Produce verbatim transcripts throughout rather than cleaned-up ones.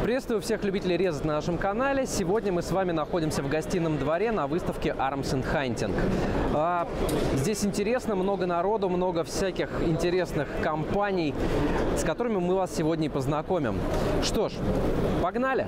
Приветствую всех любителей резать на нашем канале. Сегодня мы с вами находимся в гостином дворе на выставке Arms and Hunting. А, здесь интересно, много народу, много всяких интересных компаний, с которыми мы вас сегодня и познакомим. Что ж, погнали!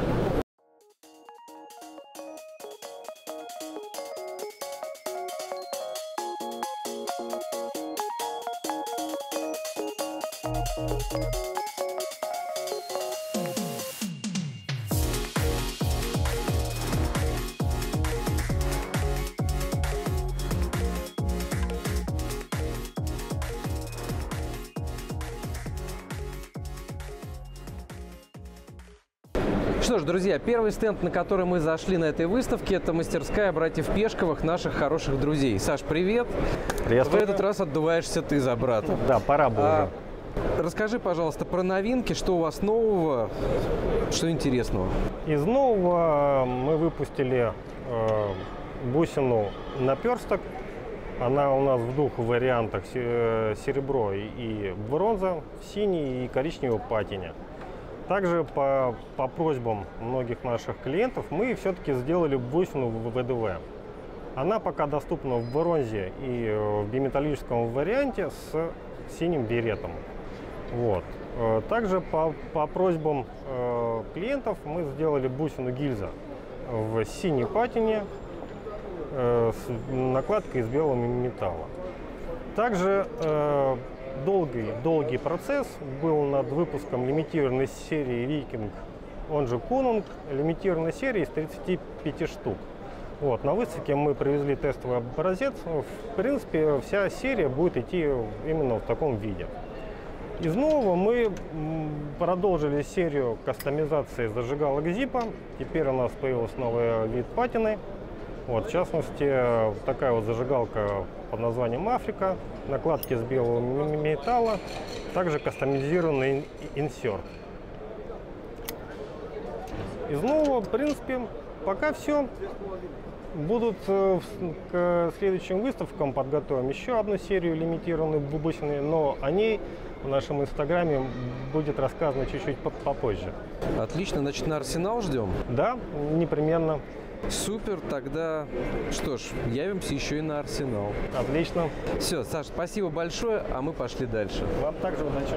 Что ж, друзья, первый стенд, на который мы зашли на этой выставке, это мастерская братьев Пешковых, наших хороших друзей. Саш, привет! В этот раз отдуваешься ты за брата. Да, пора было а, уже. Расскажи, пожалуйста, про новинки, что у вас нового, что интересного? Из нового мы выпустили э, бусину наперсток. Она у нас в двух вариантах: серебро и бронза, в синей и коричневой патине. Также по, по просьбам многих наших клиентов мы все-таки сделали бусину в вэ дэ вэ. Она пока доступна в бронзе и в биметаллическом варианте с синим беретом. Вот. Также по, по просьбам э, клиентов мы сделали бусину гильза в синей патине э, с накладкой из белого металла. Также э, Долгий, долгий процесс был над выпуском лимитированной серии Викинг, он же Конунг, лимитированной серии из тридцати пяти штук. Вот, на выставке мы привезли тестовый образец. В принципе, вся серия будет идти именно в таком виде. Из нового мы продолжили серию кастомизации зажигалок Зипа. Теперь у нас появился новый вид патины. Вот, в частности, такая вот зажигалка под названием Африка, накладки из белого металла, также кастомизированный инсерт. Из нового, в принципе, пока все. Будут к следующим выставкам подготовим еще одну серию лимитированной бусины, но о ней в нашем инстаграме будет рассказано чуть-чуть попозже. Отлично, значит, на Арсенал ждем? Да, непременно. Супер, тогда что ж, явимся еще и на Арсенал. Отлично. Все, Саш, спасибо большое, а мы пошли дальше. Вам также удачи.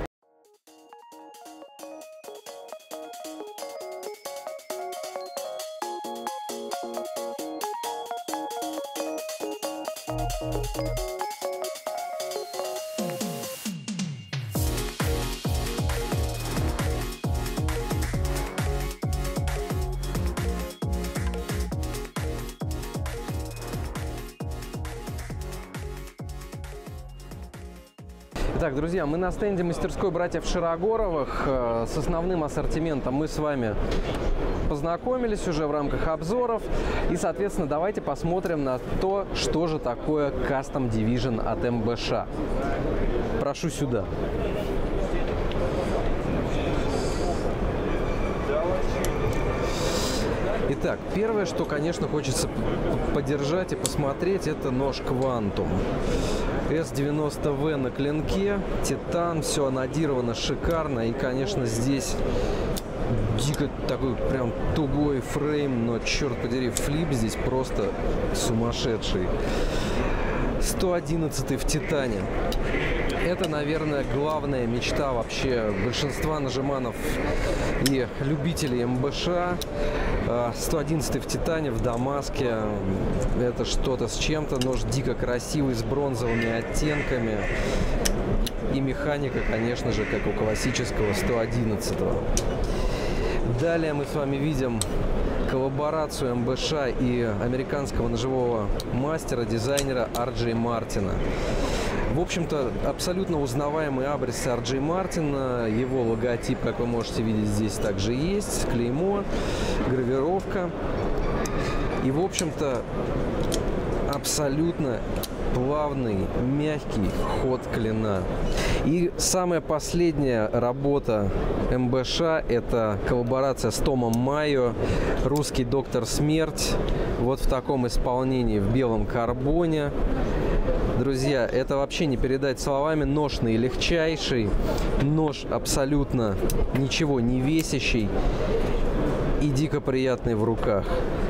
Итак, друзья, мы на стенде мастерской братьев Широгоровых. С основным ассортиментом мы с вами познакомились уже в рамках обзоров. И, соответственно, давайте посмотрим на то, что же такое Custom Division от эм бэ ша. Прошу сюда. Итак, первое, что, конечно, хочется подержать и посмотреть, это нож Quantum. эс девяносто вэ на клинке, титан, все анодировано шикарно. И, конечно, здесь дико такой прям тугой фрейм, но, черт подери, флип здесь просто сумасшедший. сто одиннадцатый в титане. Это, наверное, главная мечта вообще большинства нажиманов и любителей эм бэ ша. сто одиннадцатый в титане, в дамаске. Это что-то с чем-то. Нож дико красивый, с бронзовыми оттенками. И механика, конечно же, как у классического сто одиннадцатого. Далее мы с вами видим коллаборацию эм бэ ша и американского ножевого мастера, дизайнера ар джей Мартина. В общем-то, абсолютно узнаваемый абрис ар джей Мартина. Его логотип, как вы можете видеть, здесь также есть. Клеймо, гравировка. И, в общем-то, абсолютно плавный, мягкий ход клина. И самая последняя работа эм бэ ша – это коллаборация с Томом Майо, русский доктор Смерть. Вот в таком исполнении, в белом карбоне. Друзья, это вообще не передать словами. Нож наилегчайший, нож абсолютно ничего не весящий и дико приятный в руках.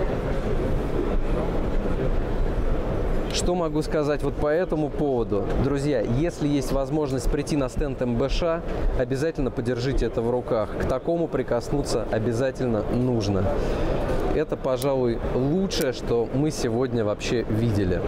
Что могу сказать вот по этому поводу? Друзья, если есть возможность прийти на стенд эм бэ ша, обязательно подержите это в руках. К такому прикоснуться обязательно нужно. Это, пожалуй, лучшее, что мы сегодня вообще видели.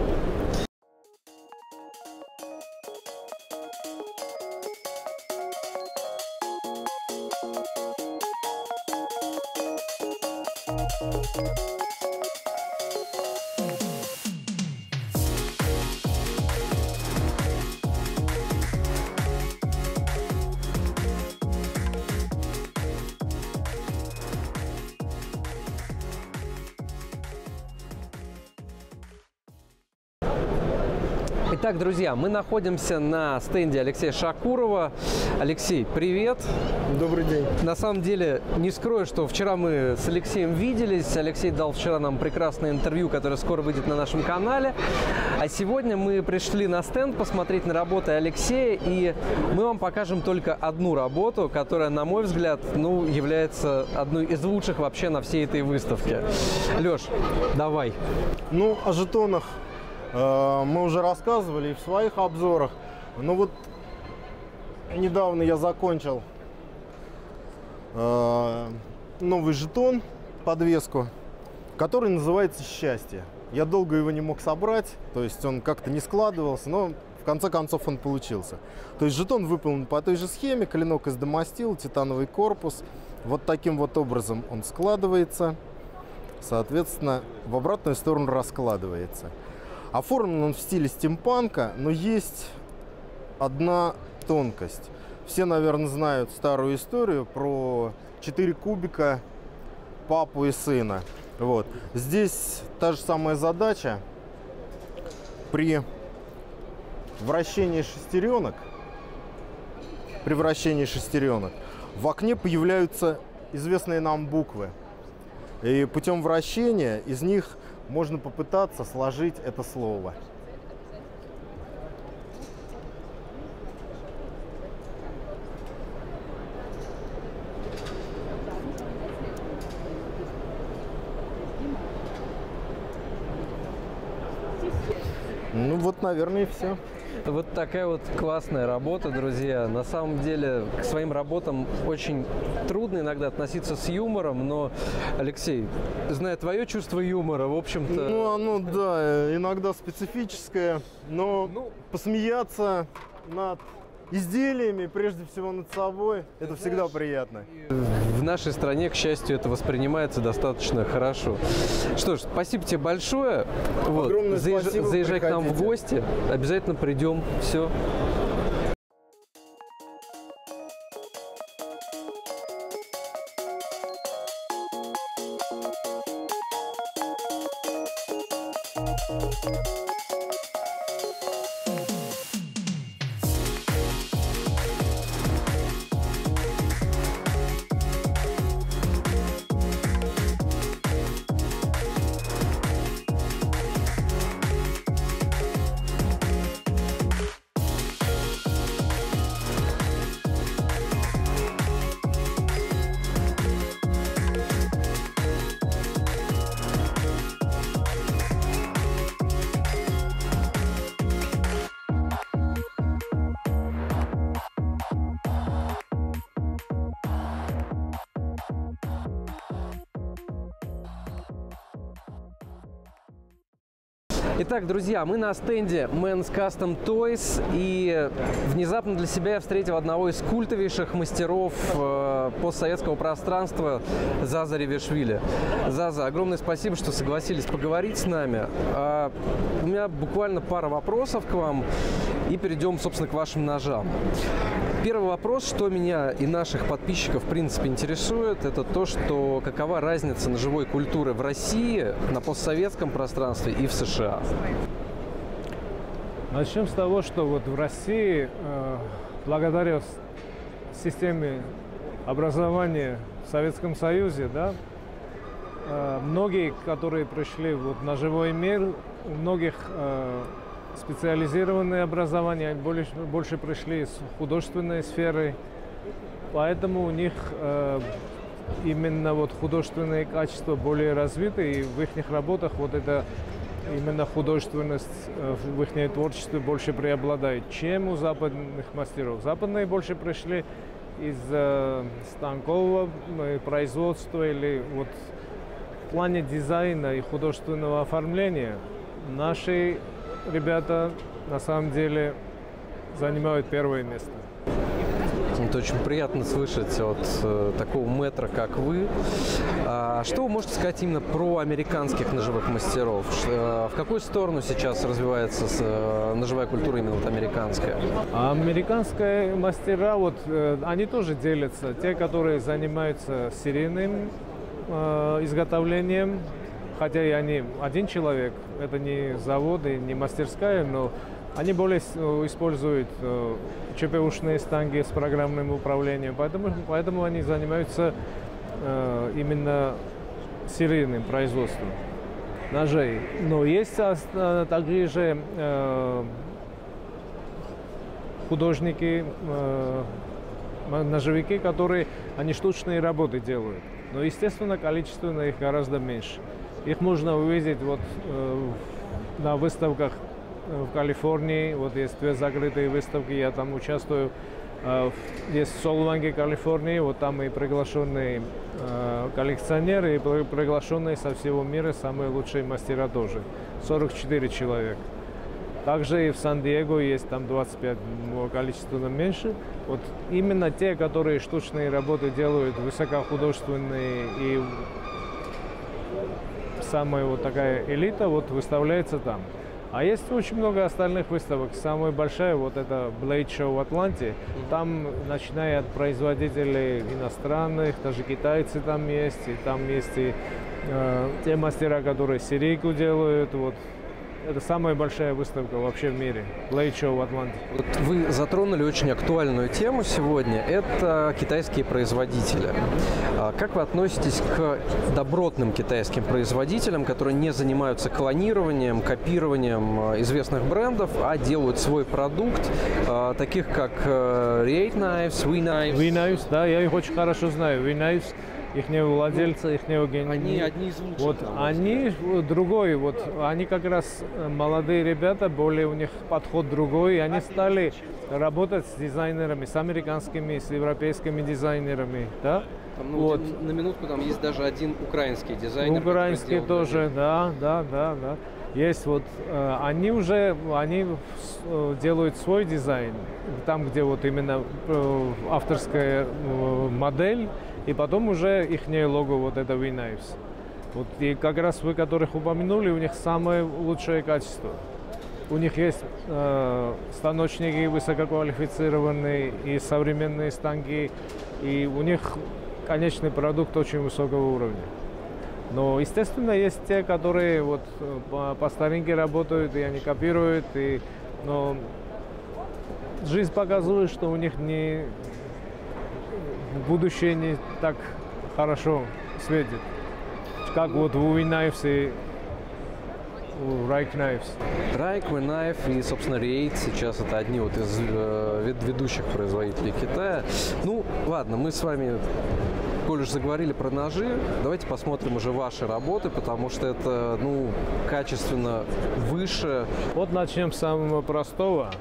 Итак, друзья, мы находимся на стенде Алексея Шакурова. Алексей, привет! Добрый день. На самом деле, не скрою, что вчера мы с Алексеем виделись. Алексей дал вчера нам прекрасное интервью, которое скоро выйдет на нашем канале. А сегодня мы пришли на стенд посмотреть на работы Алексея, и мы вам покажем только одну работу, которая, на мой взгляд, ну, является одной из лучших вообще на всей этой выставке. Леш, давай. Ну, о жетонах э, мы уже рассказывали и в своих обзорах. Но вот недавно я закончил э, новый жетон, подвеску, который называется «Счастье». Я долго его не мог собрать, то есть он как-то не складывался, но в конце концов он получился. То есть жетон выполнен по той же схеме, клинок из домостила, титановый корпус. Вот таким вот образом он складывается, соответственно, в обратную сторону раскладывается. Оформлен он в стиле стимпанка, но есть одна тонкость. Все, наверное, знают старую историю про четыре кубика папу и сына. Вот. Здесь та же самая задача. При вращении шестеренок, при вращении шестеренок в окне появляются известные нам буквы. И путем вращения из них можно попытаться сложить это слово. Ну вот, наверное, и все. Вот такая вот классная работа, друзья. На самом деле к своим работам очень трудно иногда относиться с юмором, но, Алексей, зная твое чувство юмора, в общем-то... Ну, оно, да, иногда специфическое, но ну, посмеяться над изделиями, прежде всего над собой, это всегда приятно. В нашей стране, к счастью, это воспринимается достаточно хорошо. Что ж, спасибо тебе большое. Вот. Заезж... спасибо, Заезжай приходите. к нам в гости. Обязательно придем. Все. Итак, друзья, мы на стенде Men's Custom Toys, и внезапно для себя я встретил одного из культовейших мастеров э, постсоветского пространства Заза Ревишвили. Заза, огромное спасибо, что согласились поговорить с нами. А, у меня буквально пара вопросов к вам, и перейдем, собственно, к вашим ножам. Первый вопрос, что меня и наших подписчиков в принципе интересует, это то, что какова разница ножевой культуры в России, на постсоветском пространстве и в США. Начнем с того, что вот в России, э, благодаря системе образования в Советском Союзе, да, э, многие, которые пришли вот, на живой мир, у многих э, специализированное образование, они больше, больше пришли из художественной сферы, поэтому у них э, именно вот художественные качества более развиты, и в их работах вот это именно художественность э, в их творчестве больше преобладает, чем у западных мастеров. Западные больше пришли из э, станкового э, производства или вот в плане дизайна и художественного оформления. Наши ребята на самом деле занимают первое место. Это очень приятно слышать от э, такого мэтра, как вы. А что вы можете сказать именно про американских ножевых мастеров? Ш, в какую сторону сейчас развивается с, э, ножевая культура именно вот американская? А американские мастера, вот, э, они тоже делятся. Те, которые занимаются серийным э, изготовлением, хотя и они один человек, это не завод и не мастерская, но они более используют э, ЧПУшные станги с программным управлением, поэтому, поэтому они занимаются э, именно серийным производством ножей. Но есть э, такие же э, художники, э, ножевики, которые они штучные работы делают. Но, естественно, количественно их гораздо меньше. Их можно увидеть вот, э, на выставках в Калифорнии. Вот есть две закрытые выставки, я там участвую. Есть в Солванге, Калифорнии, вот там и приглашенные коллекционеры, и приглашенные со всего мира самые лучшие мастера тоже. сорок четыре человека. Также и в Сан-Диего есть там двадцать пять, количественно меньше. Вот именно те, которые штучные работы делают, высокохудожественные и самая вот такая элита, вот выставляется там. А есть очень много остальных выставок. Самая большая вот это Blade Show в Атланте. Там, начиная от производителей иностранных, даже китайцы там есть, и там есть и э, те мастера, которые серийку делают. Вот. Это самая большая выставка вообще в мире. Blade Show в Атланте. Вот вы затронули очень актуальную тему сегодня. Это китайские производители. Как вы относитесь к добротным китайским производителям, которые не занимаются клонированием, копированием известных брендов, а делают свой продукт, таких как Reate Knives, We Knives? We Knives, да, я их очень хорошо знаю. We Knives. Ихнего владельца, ихнего гения. Они одни из лучших. Вот они другой, вот они как раз молодые ребята, более у них подход другой, и они стали работать с дизайнерами, с американскими, с европейскими дизайнерами, да. Там, ну, вот. На минутку там есть даже один украинский дизайнер. Украинский тоже, да, да, да, да. Есть вот, э, они уже, они э, делают свой дизайн, там, где вот именно э, авторская э, модель, и потом уже их лого, вот это We Knives. Вот, и как раз вы, которых упомянули, у них самое лучшее качество. У них есть э, станочники высококвалифицированные и современные станки, и у них конечный продукт очень высокого уровня. Но, естественно, есть те, которые вот по, по старинке работают, и они копируют, и, но жизнь показывает, что у них не, будущее не так хорошо светит, как вот у We Knives и у Reate Knives. Reate, We Knife и, собственно, Reate сейчас это одни вот из э, ведущих производителей Китая. Ну, ладно, мы с вами, коль уж заговорили про ножи, давайте посмотрим уже ваши работы, потому что это, ну, качественно выше. Вот начнем с самого простого.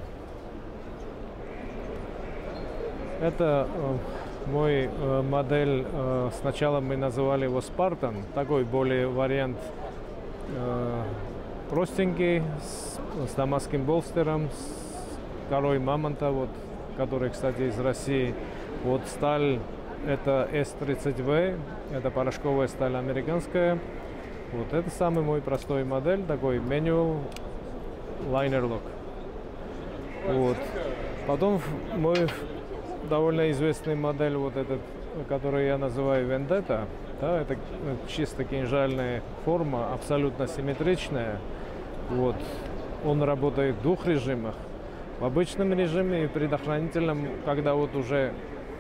Это э, мой э, модель, э, сначала мы называли его Spartan, такой более вариант э, простенький, с, с дамасским болстером, с корой мамонта, вот, который, кстати, из России. Вот сталь это эс тридцать вэ, это порошковая сталь американская. Вот это самый мой простой модель, такой manual liner lock. Вот. Потом мой довольно известный модель, вот этот, который я называю Vendetta. Да, это чисто кинжальная форма, абсолютно симметричная. Вот. Он работает в двух режимах. В обычном режиме и предохранительном, когда вот уже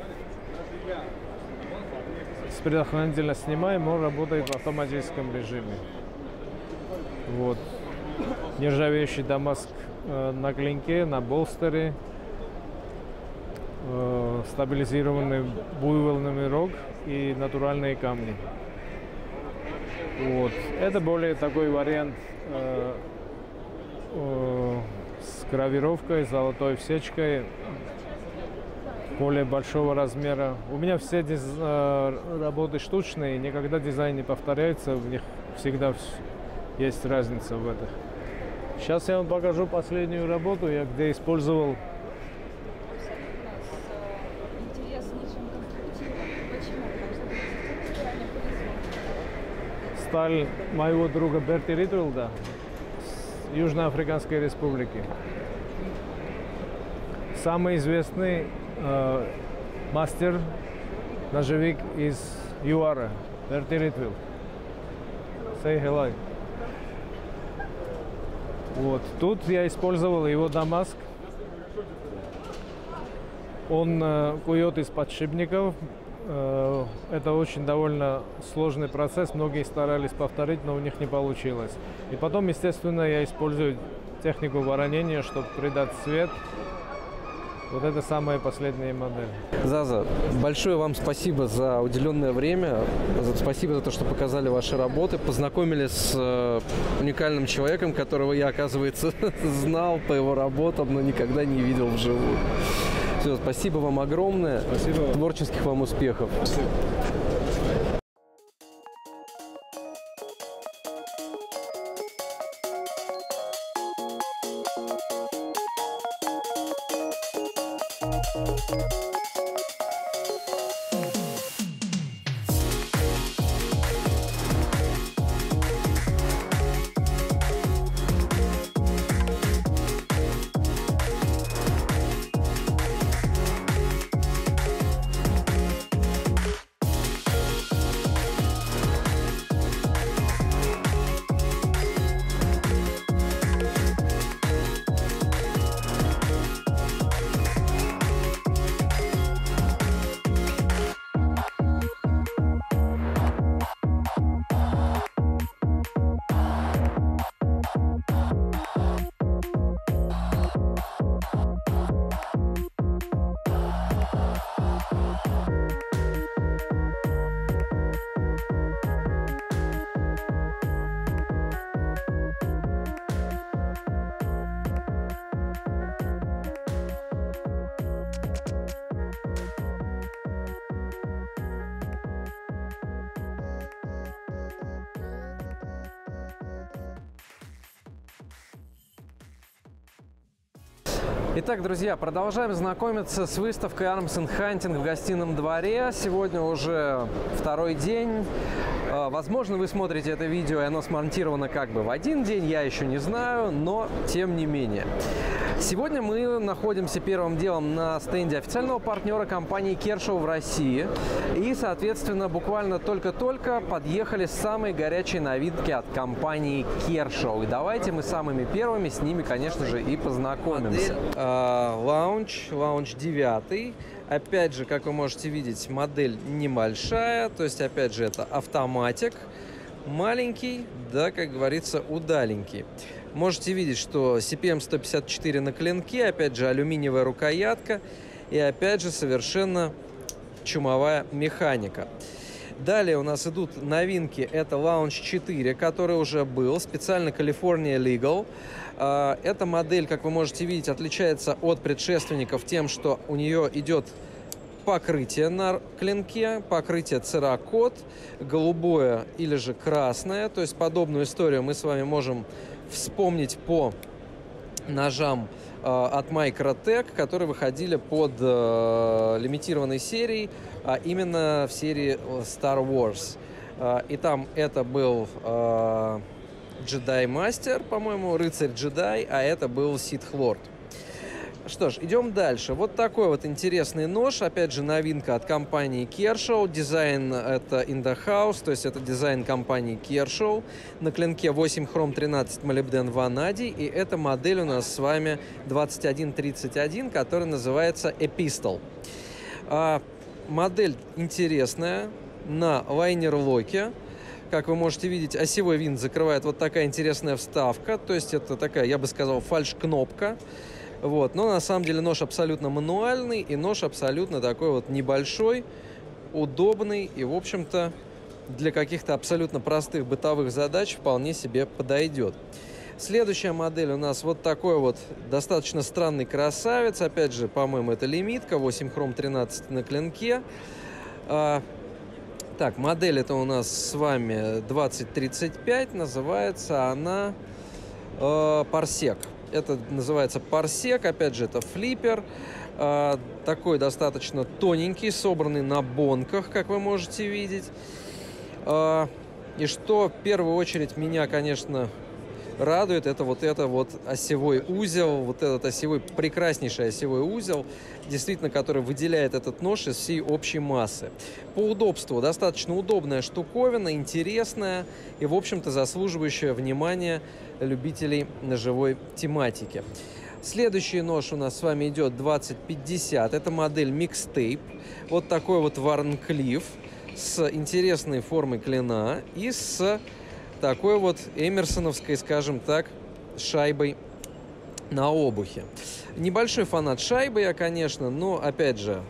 с предохранителя снимаем, он работает в автоматическом режиме. Вот. нержавеющий дамаск э, на клинке, на болстере, э, стабилизированный буйволный рог и натуральные камни. Вот. Это более такой вариант э, э, с гравировкой, золотой всечкой, более большого размера. У меня все диз... работы штучные, никогда дизайн не повторяется, в них всегда есть разница в этом. Сейчас я вам покажу последнюю работу, я где использовал. Сталь моего друга Берти Ритвелда с Южноафриканской Республики. Самый известный Uh, мастер ножевик из ЮАРа, Берти Ритвелд. Say hello. Вот. Тут я использовал его дамаск. Он uh, кует из подшипников. Uh, это очень довольно сложный процесс. Многие старались повторить, но у них не получилось. И потом, естественно, я использую технику воронения, чтобы придать цвет. Вот это самая последняя модель. Заза, большое вам спасибо за уделенное время. Спасибо за то, что показали ваши работы, познакомили с э, уникальным человеком, которого я, оказывается, знал по его работам, но никогда не видел вживую. Все, спасибо вам огромное. Спасибо. Творческих вам успехов. Спасибо. Итак, друзья, продолжаем знакомиться с выставкой Arms and Hunting в гостином дворе. Сегодня уже второй день. Возможно, вы смотрите это видео, и оно смонтировано как бы в один день, я еще не знаю, но тем не менее. Сегодня мы находимся первым делом на стенде официального партнера компании Kershaw в России. И, соответственно, буквально только-только подъехали самые горячие новинки от компании Kershaw. И давайте мы самыми первыми с ними, конечно же, и познакомимся. Лаунч, лаунч девять. Опять же, как вы можете видеть, модель небольшая. То есть, опять же, это автоматик. Маленький, да, как говорится, удаленький. Можете видеть, что си пи эм сто пятьдесят четыре на клинке, опять же, алюминиевая рукоятка и, опять же, совершенно чумовая механика. Далее у нас идут новинки. Это Launch четыре, который уже был, специально California Legal. Эта модель, как вы можете видеть, отличается от предшественников тем, что у нее идет покрытие на клинке, покрытие церакот, голубое или же красное. То есть подобную историю мы с вами можем вспомнить по ножам э, от Microtech, которые выходили под э, лимитированной серией, а именно в серии Star Wars. Э, и там это был э, Jedi Master, по-моему, рыцарь-джедай, а это был Sith Lord. Что ж, идем дальше. Вот такой вот интересный нож. Опять же, новинка от компании Kershaw. Дизайн это in the house, то есть это дизайн компании Kershaw. На клинке восемь хром, тринадцать молибден, ванадий. И эта модель у нас с вами двадцать один тридцать один, которая называется Epistle. А, модель интересная, на лайнер-локе. Как вы можете видеть, осевой винт закрывает вот такая интересная вставка. То есть это такая, я бы сказал, фальш-кнопка. Вот. Но на самом деле нож абсолютно мануальный, и нож абсолютно такой вот небольшой, удобный и, в общем-то, для каких-то абсолютно простых бытовых задач вполне себе подойдет. Следующая модель у нас вот такой вот достаточно странный красавец. Опять же, по-моему, это лимитка, восемь хром тринадцать на клинке. А, так, модель это у нас с вами двадцать тридцать пять, называется она э, Парсек. Это называется Парсек, опять же, это флиппер. Э, такой достаточно тоненький, собранный на бонках, как вы можете видеть. Э, и что в первую очередь меня, конечно, радует, это вот это вот осевой узел, вот этот осевой, прекраснейший осевой узел, действительно, который выделяет этот нож из всей общей массы. По удобству достаточно удобная штуковина, интересная и, в общем-то, заслуживающая внимания любителей ножевой тематики. Следующий нож у нас с вами идет двадцать пятьдесят, это модель Mixtape, вот такой вот Варнклифф с интересной формой клина и с такой вот эмерсоновской, скажем так, шайбой на обухе. Небольшой фанат шайбы я, конечно, но, опять же,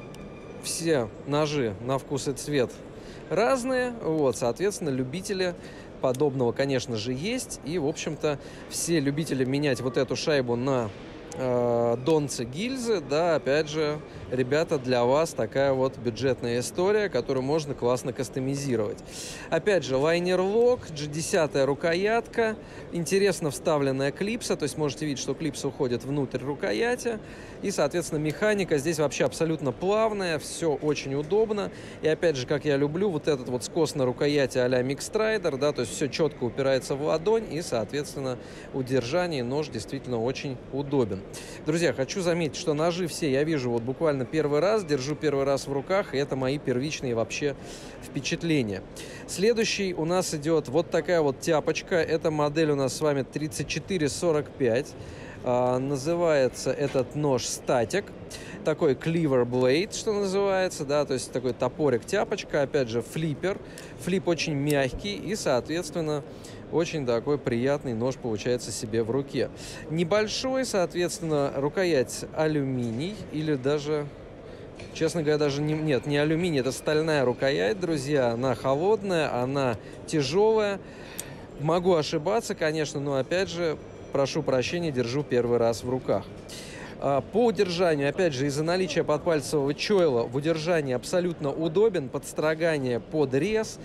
все ножи на вкус и цвет разные, вот, соответственно, любители подобного, конечно же, есть. И, в общем-то, все любители менять вот эту шайбу на э, донцы гильзы, да, опять же, ребята, для вас такая вот бюджетная история, которую можно классно кастомизировать. Опять же, лайнер-лок, джи десять рукоятка, интересно вставленная клипса, то есть можете видеть, что клипса уходит внутрь рукояти, и, соответственно, механика здесь вообще абсолютно плавная, все очень удобно. И, опять же, как я люблю, вот этот вот скос на рукояти а-ля Mixtrider, да, то есть все четко упирается в ладонь, и, соответственно, удержание, нож действительно очень удобен. Друзья, хочу заметить, что ножи все я вижу вот буквально первый раз, держу первый раз в руках, и это мои первичные вообще впечатления. Следующий у нас идет вот такая вот тяпочка. Это модель у нас с вами тридцать четыре сорок пять. А, называется этот нож Static. Такой cleaver blade, что называется, да, то есть такой топорик-тяпочка, опять же, флиппер. Флип очень мягкий и, соответственно, очень такой приятный нож получается себе в руке. Небольшой, соответственно, рукоять алюминий или даже, честно говоря, даже не, нет, не алюминий, это стальная рукоять, друзья. Она холодная, она тяжелая. Могу ошибаться, конечно, но опять же, прошу прощения, держу первый раз в руках. По удержанию, опять же, из-за наличия подпальцевого чойла в удержании абсолютно удобен, подстрогание под рез.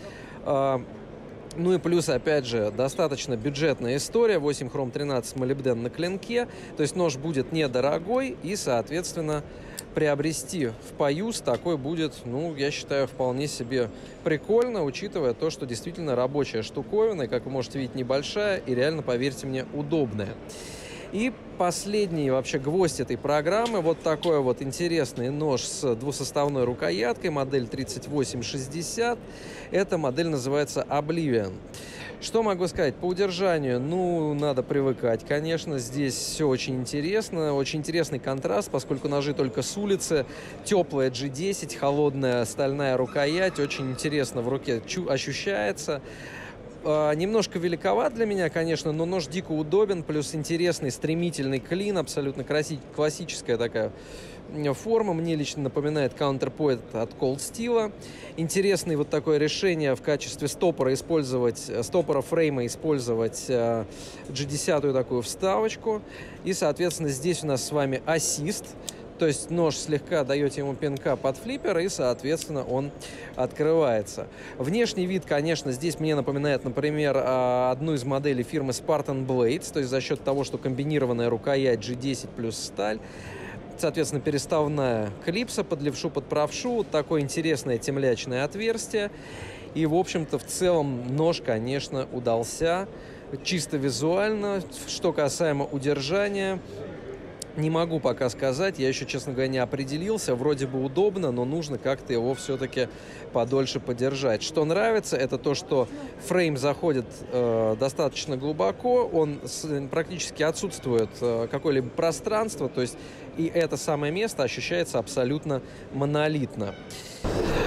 Ну и плюс, опять же, достаточно бюджетная история, восемь хром тринадцать молибден на клинке, то есть нож будет недорогой и, соответственно, приобрести в поюз такой будет, ну, я считаю, вполне себе прикольно, учитывая то, что действительно рабочая штуковина, и, как вы можете видеть, небольшая и реально, поверьте мне, удобная. И последний вообще гвоздь этой программы, вот такой вот интересный нож с двусоставной рукояткой, модель тридцать восемь шестьдесят. Эта модель называется Oblivion. Что могу сказать? По удержанию, ну, надо привыкать, конечно, здесь все очень интересно, очень интересный контраст, поскольку ножи только с улицы, теплая джи десять, холодная стальная рукоять, очень интересно в руке ощущается. Немножко великоват для меня, конечно, но нож дико удобен, плюс интересный, стремительный клин, абсолютно классическая такая форма. Мне лично напоминает Counterpoint от Cold Steel. Интересное вот такое решение в качестве стопора использовать, стопора фрейма использовать джи десять такую вставочку. И, соответственно, здесь у нас с вами ассист. То есть нож слегка даете ему пинка под флиппер, и, соответственно, он открывается. Внешний вид, конечно, здесь мне напоминает, например, одну из моделей фирмы Spartan Blades, то есть за счет того, что комбинированная рукоять джи десять плюс сталь. Соответственно, переставная клипса под левшу, под правшу, такое интересное темлячное отверстие. И, в общем-то, в целом нож, конечно, удался чисто визуально. Что касаемо удержания, не могу пока сказать, я еще, честно говоря, не определился. Вроде бы удобно, но нужно как-то его все-таки подольше подержать. Что нравится, это то, что фрейм заходит э, достаточно глубоко, он с, практически отсутствует э, какое-либо пространство, то есть и это самое место ощущается абсолютно монолитно.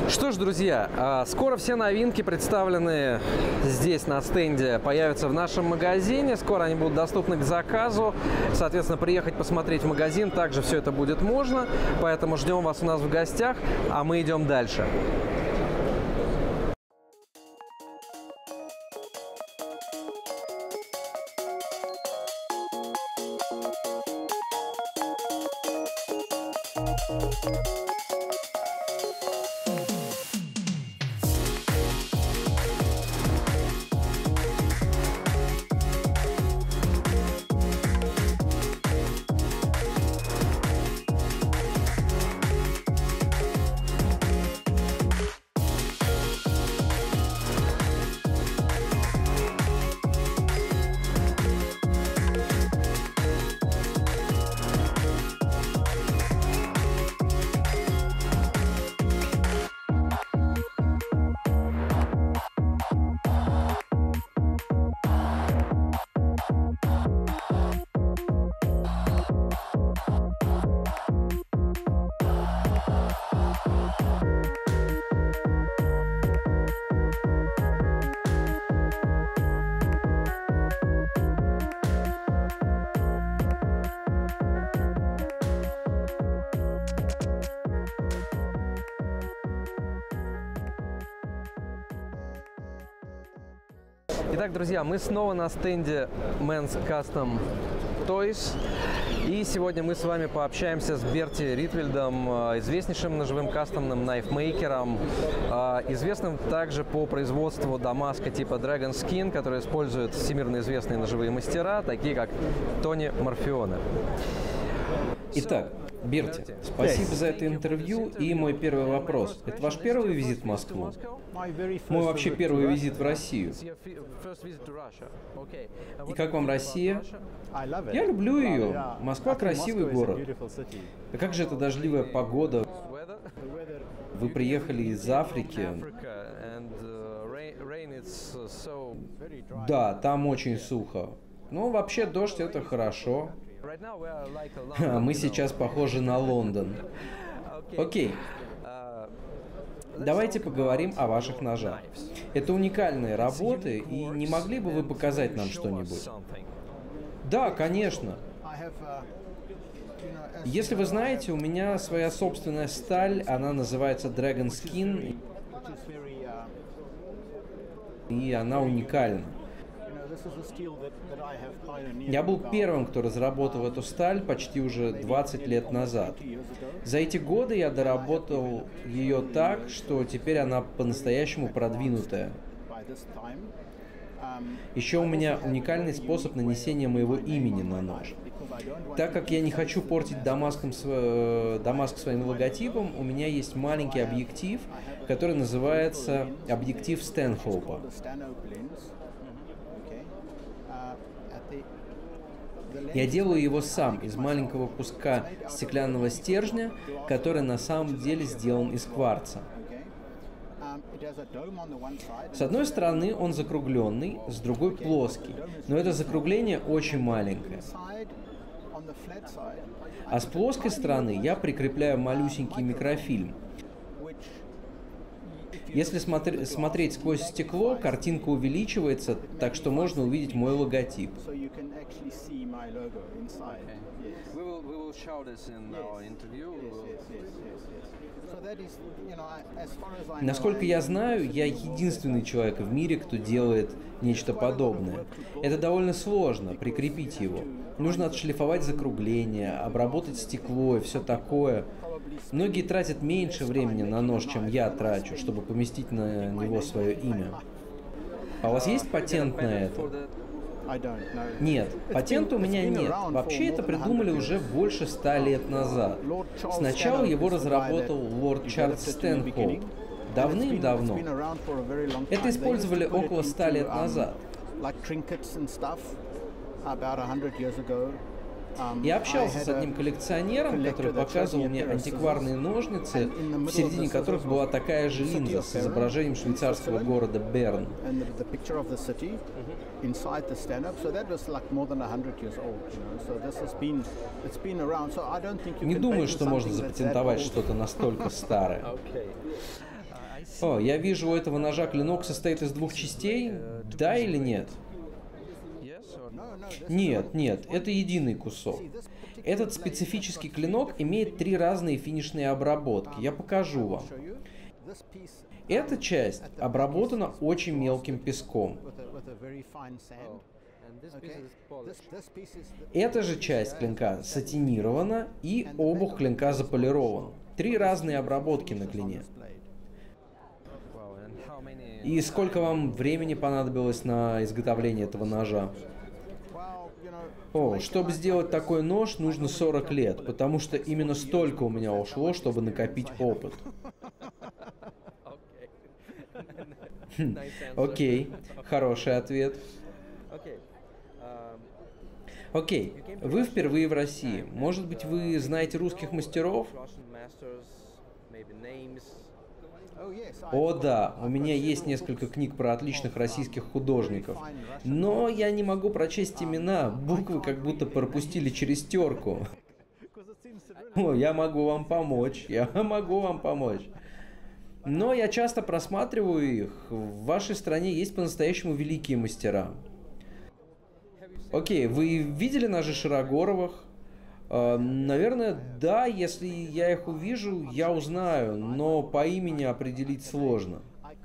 Что ж, друзья, скоро все новинки, представленные здесь на стенде, появятся в нашем магазине. Скоро они будут доступны к заказу. Соответственно, приехать посмотреть в магазин также все это будет можно. Поэтому ждем вас у нас в гостях, а мы идем дальше. Итак, друзья, мы снова на стенде Men's Custom Toys. И сегодня мы с вами пообщаемся с Берти Ритвельдом, известнейшим ножевым кастомным найфмейкером, известным также по производству дамаска типа Dragon Skin, который используют всемирно известные ножевые мастера, такие как Тони Морфеоне. Итак, Берти, спасибо за это интервью. И мой первый вопрос. Это ваш первый визит в Москву? Мой вообще первый визит в Россию. И как вам Россия? Я люблю ее. Москва красивый город. А как же эта дождливая погода? Вы приехали из Африки. Да, там очень сухо. Ну, вообще дождь это хорошо. Мы сейчас похожи на Лондон. Окей. Давайте поговорим о ваших ножах. Это уникальные работы, и не могли бы вы показать нам что-нибудь? Да, конечно. Если вы знаете, у меня своя собственная сталь, она называется Dragon Skin, и она уникальна. Я был первым, кто разработал эту сталь почти уже двадцать лет назад. За эти годы я доработал ее так, что теперь она по-настоящему продвинутая. Еще у меня уникальный способ нанесения моего имени на нож. Так как я не хочу портить дамаском св... дамаск своим логотипом, у меня есть маленький объектив, который называется объектив Стэнхоупа. Я делаю его сам из маленького куска стеклянного стержня, который на самом деле сделан из кварца. С одной стороны он закругленный, с другой плоский, но это закругление очень маленькое. А с плоской стороны я прикрепляю малюсенький микрофильм. Если смотри, смотреть сквозь стекло, картинка увеличивается, так что можно увидеть мой логотип. Насколько я знаю, я единственный человек в мире, кто делает нечто подобное. Это довольно сложно, прикрепить его. Нужно отшлифовать закругление, обработать стекло и все такое. Многие тратят меньше времени на нож, чем я трачу, чтобы поместить на него свое имя. А у вас есть патент на это? Нет, патента у меня нет. Вообще это придумали уже больше ста лет назад. Сначала его разработал лорд Чарльз Стэнхоуп. Давным-давно. Это использовали около ста лет назад. Я общался с одним коллекционером, который показывал мне антикварные ножницы, в середине которых была такая же линза с изображением швейцарского города Берн. Не думаю, что можно запатентовать что-то настолько старое. О, я вижу, у этого ножа клинок состоит из двух частей. Да или нет? Нет, нет, это единый кусок. Этот специфический клинок имеет три разные финишные обработки. Я покажу вам. Эта часть обработана очень мелким песком. Эта же часть клинка сатинирована, и обух клинка заполирован. Три разные обработки на клине. И сколько вам времени понадобилось на изготовление этого ножа? О, чтобы сделать такой нож, нужно сорок лет, потому что именно столько у меня ушло, чтобы накопить опыт. Окей, хороший ответ. Окей, вы впервые в России. Может быть, вы знаете русских мастеров? О да, у меня есть несколько книг про отличных российских художников. Но я не могу прочесть имена, буквы как будто пропустили через терку. О, я могу вам помочь, я могу вам помочь. Но я часто просматриваю их. В вашей стране есть по-настоящему великие мастера. Окей, вы видели ножи Широгоровых? Uh, наверное, да, если я их увижу, я узнаю, но по имени определить сложно.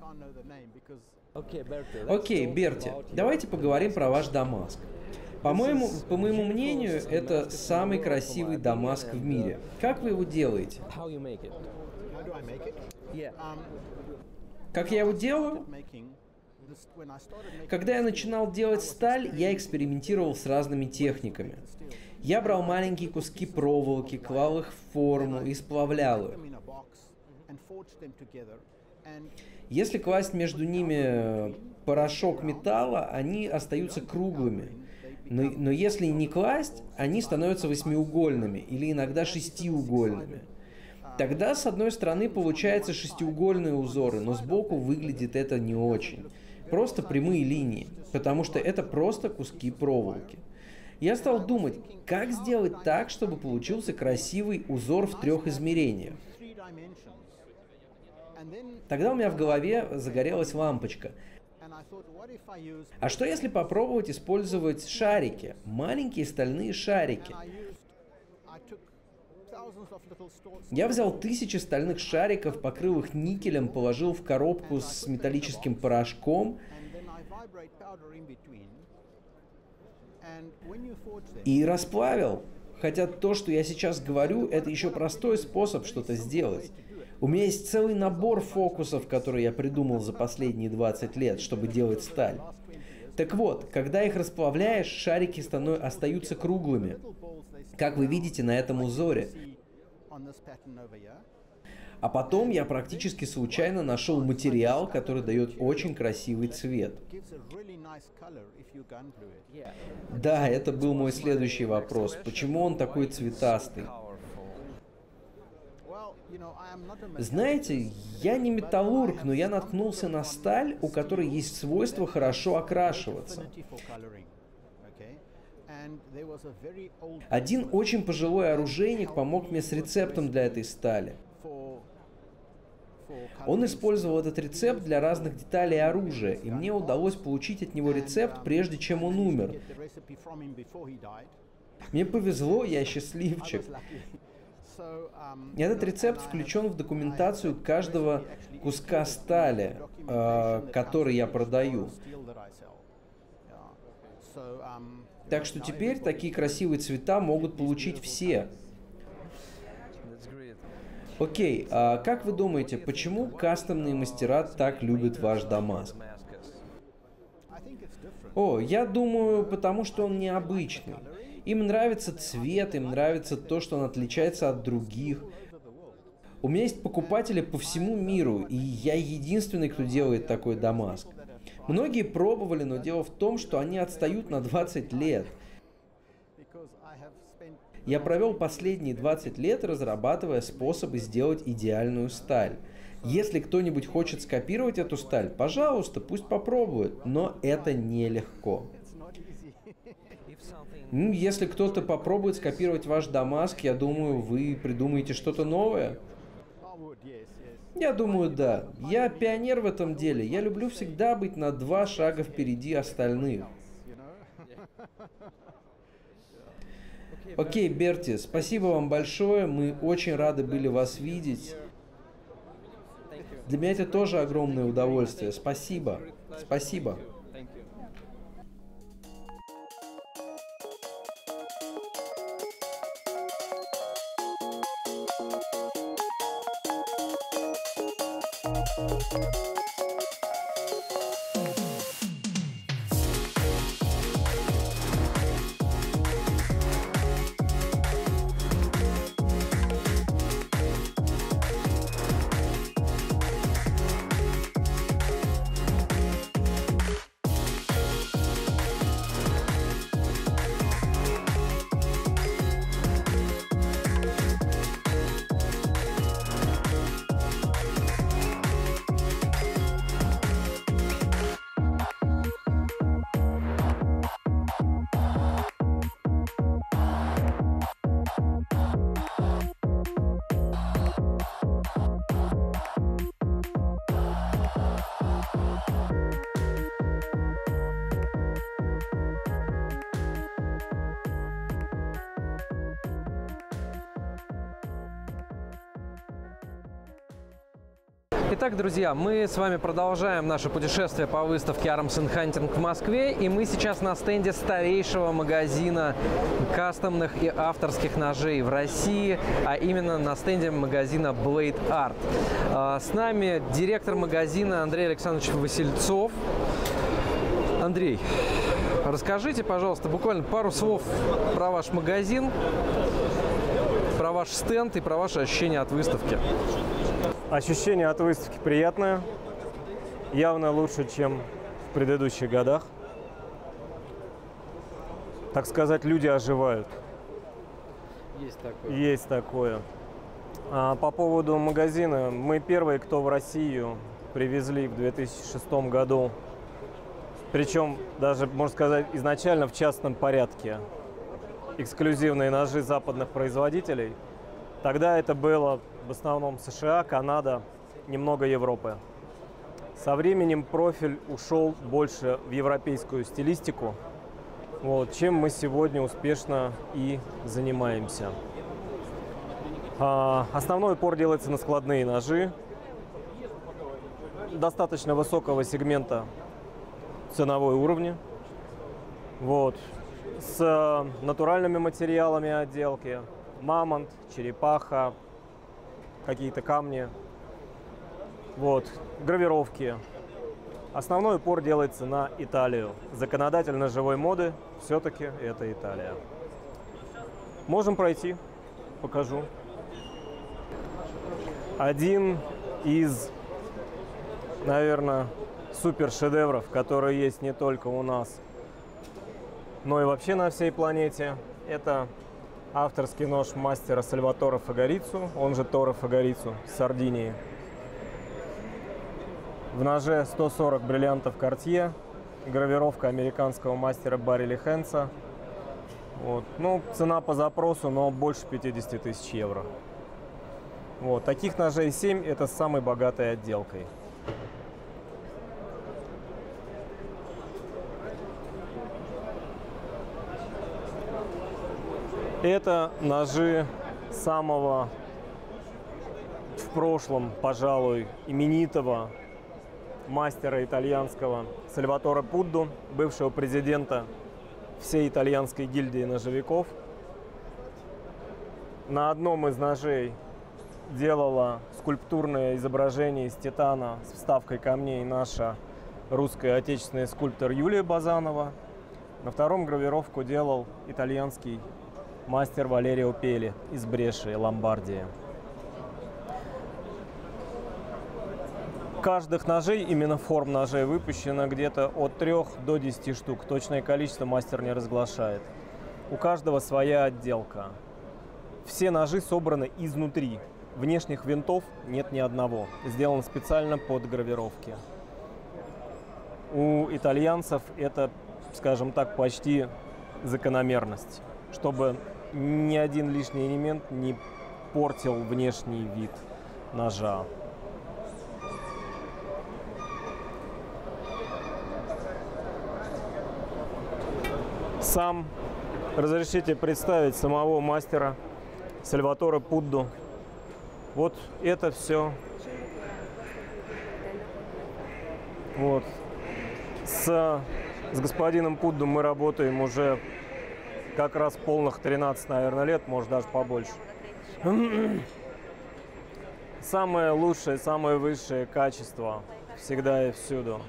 Окей, okay, Берти, давайте поговорим про ваш Дамаск. По-моему, по моему мнению, это самый красивый Дамаск в мире. Как вы его делаете? Как я его делаю? Когда я начинал делать сталь, я экспериментировал с разными техниками. Я брал маленькие куски проволоки, клал их в форму и сплавлял их. Если класть между ними порошок металла, они остаются круглыми. Но, но если не класть, они становятся восьмиугольными или иногда шестиугольными. Тогда с одной стороны получаются шестиугольные узоры, но сбоку выглядит это не очень. Просто прямые линии, потому что это просто куски проволоки. Я стал думать, как сделать так, чтобы получился красивый узор в трех измерениях. Тогда у меня в голове загорелась лампочка. А что если попробовать использовать шарики, маленькие стальные шарики? Я взял тысячи стальных шариков, покрыл их никелем, положил в коробку с металлическим порошком и расплавил. Хотя то, что я сейчас говорю, это еще простой способ что-то сделать. У меня есть целый набор фокусов, которые я придумал за последние двадцать лет, чтобы делать сталь. Так вот, когда их расплавляешь, шарики станов... остаются круглыми, как вы видите на этом узоре. А потом я практически случайно нашел материал, который дает очень красивый цвет. Да, это был мой следующий вопрос. Почему он такой цветастый? Знаете, я не металлург, но я наткнулся на сталь, у которой есть свойство хорошо окрашиваться. Один очень пожилой оружейник помог мне с рецептом для этой стали. Он использовал этот рецепт для разных деталей оружия, и мне удалось получить от него рецепт, прежде чем он умер. Мне повезло, я счастливчик. Этот рецепт включен в документацию каждого куска стали, э, который я продаю. Так что теперь такие красивые цвета могут получить все. Окей, а как вы думаете, почему кастомные мастера так любят ваш Дамаск? О, я думаю, потому что он необычный. Им нравится цвет, им нравится то, что он отличается от других. У меня есть покупатели по всему миру, и я единственный, кто делает такой Дамаск. Многие пробовали, но дело в том, что они отстают на двадцать лет. Я провел последние двадцать лет, разрабатывая способы сделать идеальную сталь. Если кто-нибудь хочет скопировать эту сталь, пожалуйста, пусть попробует, но это нелегко. Ну, если кто-то попробует скопировать ваш Дамаск, я думаю, вы придумаете что-то новое. Я думаю, да. Я пионер в этом деле. Я люблю всегда быть на два шага впереди остальных. Окей, Берти, спасибо вам большое. Мы очень рады были вас видеть. Для меня это тоже огромное удовольствие. Спасибо. Спасибо. Итак, друзья, мы с вами продолжаем наше путешествие по выставке Arms and Hunting в Москве, и мы сейчас на стенде старейшего магазина кастомных и авторских ножей в России, а именно на стенде магазина Blade Art. С нами директор магазина Андрей Александрович Васильцов. Андрей, расскажите, пожалуйста, буквально пару слов про ваш магазин, про ваш стенд и про ваши ощущения от выставки. Ощущение от выставки приятное, явно лучше, чем в предыдущих годах. Так сказать, люди оживают. Есть такое. Есть такое. А по поводу магазина, мы первые, кто в Россию привезли в две тысячи шестом году, причем даже, можно сказать, изначально в частном порядке, эксклюзивные ножи западных производителей. Тогда это было в основном США, Канада, немного Европы. Со временем профиль ушел больше в европейскую стилистику, вот, чем мы сегодня успешно и занимаемся. А, основной упор делается на складные ножи достаточно высокого сегмента ценовой уровня, вот, с натуральными материалами отделки. Мамонт, черепаха, какие-то камни, вот, гравировки. Основной упор делается на Италию. Законодатель ножевой моды все-таки это Италия. Можем пройти, покажу. Один из, наверное, супер шедевров, которые есть не только у нас, но и вообще на всей планете, это авторский нож мастера Сальваторе Фагарицу, он же Торе Фагарицу с Сардинии. В ноже сто сорок бриллиантов Cartier, гравировка американского мастера Барри Лихенца. Вот. Ну, цена по запросу, но больше пятидесяти тысяч евро. Вот. Таких ножей семь, это с самой богатой отделкой. Это ножи самого в прошлом, пожалуй, именитого мастера итальянского Сальваторе Пудду, бывшего президента всей итальянской гильдии ножевиков. На одном из ножей делала скульптурное изображение из титана с вставкой камней наша русская отечественная скульптор Юлия Базанова. На втором гравировку делал итальянский мастер Валерио Пели из Бреши, Ломбардии. Каждых ножей, именно форм ножей, выпущено где-то от трёх до десяти штук. Точное количество мастер не разглашает. У каждого своя отделка. Все ножи собраны изнутри. Внешних винтов нет ни одного. Сделан специально под гравировки. У итальянцев это, скажем так, почти закономерность, чтобы ни один лишний элемент не портил внешний вид ножа. сам. Разрешите представить самого мастера Сальваторе Пудду. Вот это все. Вот. С, с господином Пудду мы работаем уже как раз полных тринадцать, наверное, лет, может даже побольше. Самое лучшее, самое высшее качество всегда и всюду.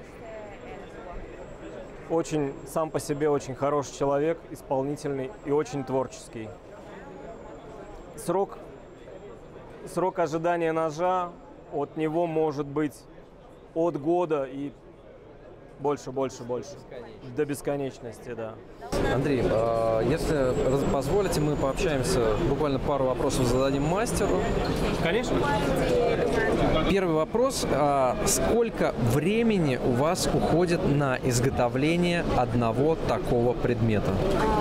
Очень, сам по себе очень хороший человек, исполнительный и очень творческий. Срок, срок ожидания ножа от него может быть от года и больше, больше, больше. До бесконечности, да. Андрей, если позволите, мы пообщаемся, буквально пару вопросов зададим мастеру. Конечно. Первый вопрос. Сколько времени у вас uходит на изготовление одного такого предмета?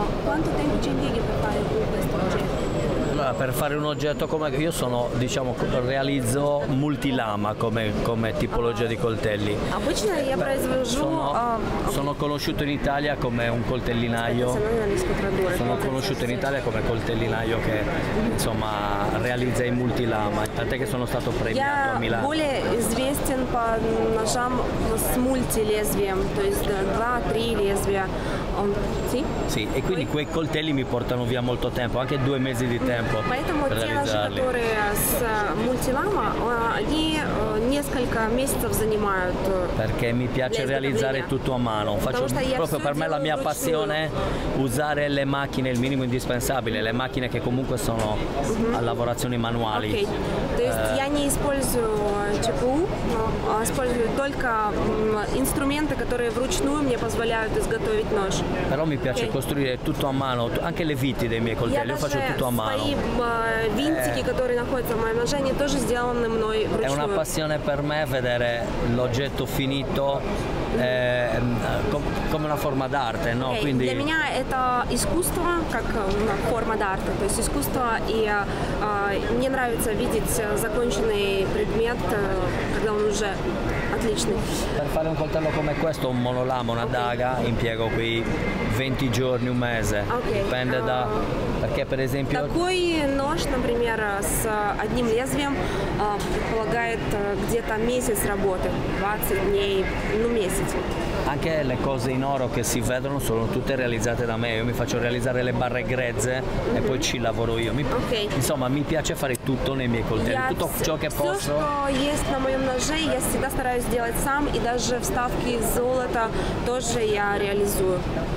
Per fare un oggetto come io sono, diciamo, realizzo multilama come, come tipologia di coltelli. Обычно я произвожу. Sono, sono conosciuto in Italia come un coltellinaio. Sono conosciuto in Italia come coltellinaio che insomma realizza i multilama, tant'è che sono stato premiato a Milano. Я более известен по ножам с мультилезвием, то есть два-три лезвия. Sì? Sì, e quindi quei coltelli mi portano via molto tempo, anche due mesi di tempo. Поэтому те ножи, которые с мультилама, они несколько месяцев занимают. Perché mi piace realizzare tutto a mano. Faccio proprio per me la mia passione è usare le macchine, il minimo indispensabile, le macchine che comunque sono uh-huh. a lavorazioni manuali. Okay. То есть я не использую ЧПУ, но использую только инструменты, которые вручную мне позволяют изготовить нож. Però mi piace okay. costruire tutto a mano, anche le viti dei miei coltelli, io faccio tutto a mano. Свои винтики, которые находятся в моем ноже, они тоже сделаны мной вручную. È una passione per me vedere l'oggetto finito eh, come una forma d'arte, no? Okay. Quindi... Для меня это искусство, как форма d'arte, то есть искусство, и э, мне нравится видеть законченный предмет, когда он уже отличный. Per fare un coltello come questo, un monolama, una daga, impiego qui venti giorni, un mese, okay. Dipende da... Perché per esempio... Такой нож, например, с одним лезвием предполагает где-то месяц работы, двадцать дней, ну месяц. Anche le cose in oro che si vedono sono tutte realizzate da me, io mi faccio realizzare le barre grezze mm-hmm. e poi ci lavoro io. Mi, okay. Insomma, mi piace fare tutto nei miei coltelli, я tutto ciò che все, posso. Что есть на моем ноже, я всегда стараюсь сделать сам, и даже вставки из золота тоже я реализую.